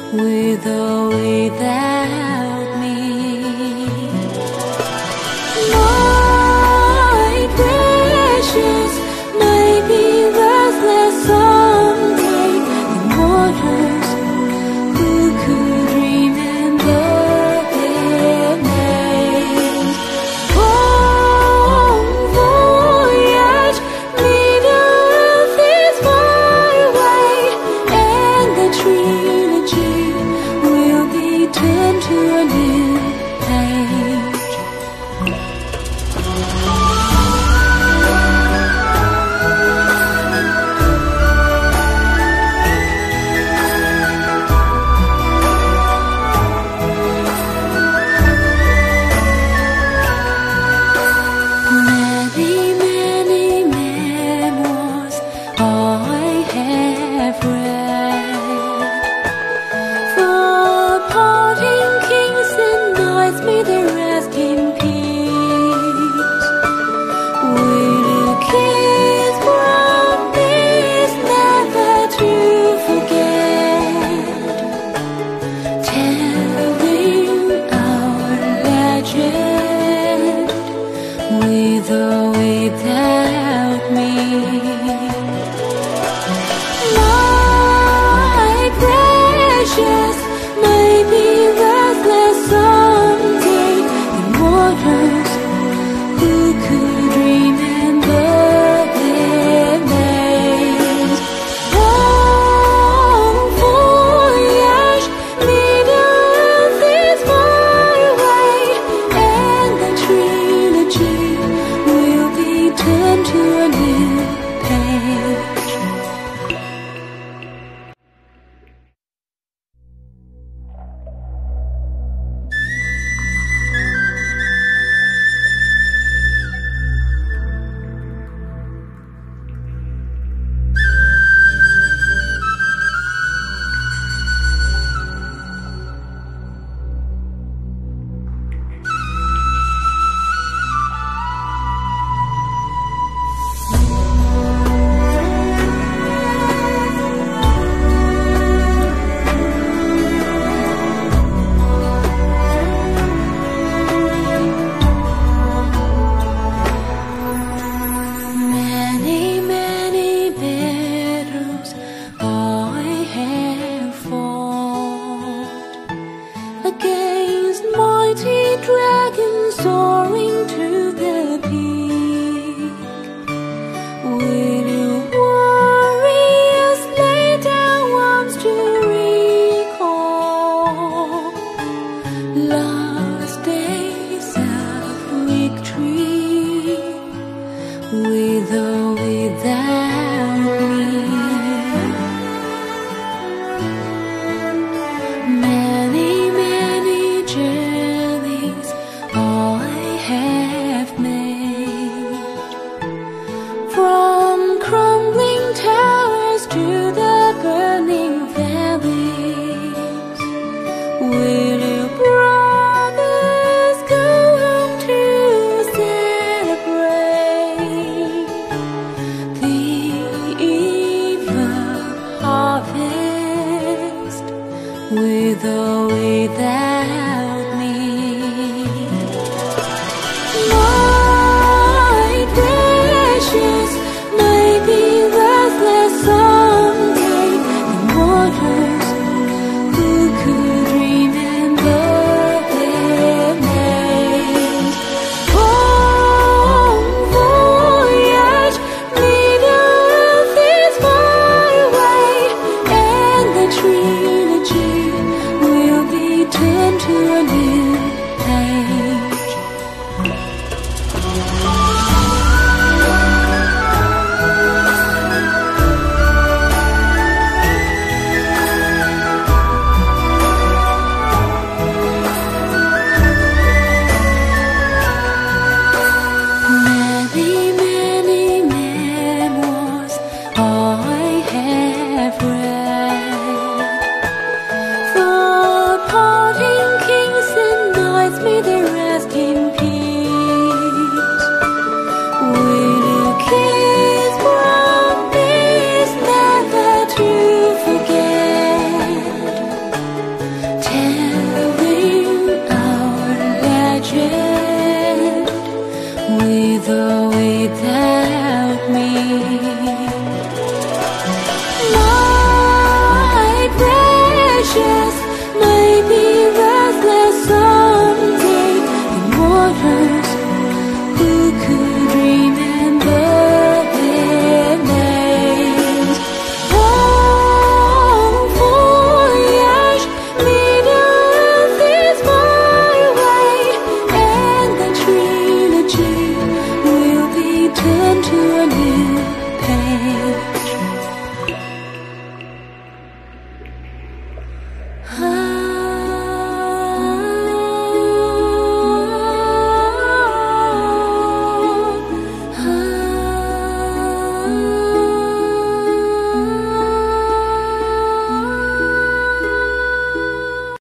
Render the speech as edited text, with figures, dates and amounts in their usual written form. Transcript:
with or without me. My precious, maybe there's less someday than mortals who could remember their names. Bon voyage, middle earth is far away, and the trilogy will be turned to a new page. Many, many memoirs I have read. For parting kings and knights, may they rest in peace. Will you kiss from this never to forget, telling our legend with or without me. My precious, maybe there's less someday than mortals who could remember their names. Long voyage, middle earth is far away, and the trilogy will be turned to a new page. Many, many battles I have fought against mighty dragons soaring to the peak. Will you warriors lay down arms to recall last days of victory with or without me? Many, many journeys I have made, from crumbling towers to the burning valleys. Will you brothers go home to celebrate the eve of harvest with or without